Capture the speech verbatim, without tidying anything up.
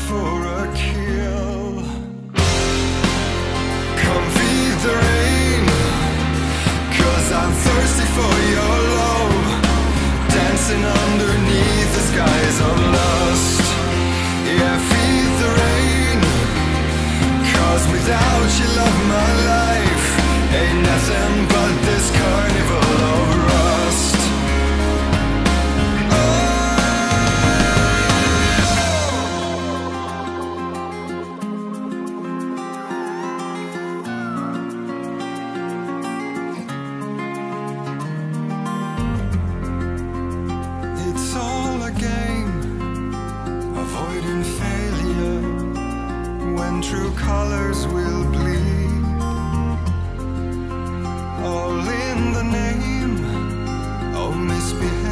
for a kill. Come feed the rain, 'cause I'm thirsty for your love. Dancing underneath the skies of lust. Yeah, feed the rain, 'cause without you, love, my life ain't nothing but this carnival of rust. It's all a game, avoiding failure when true colors will bleed. All in the name of misbehavior.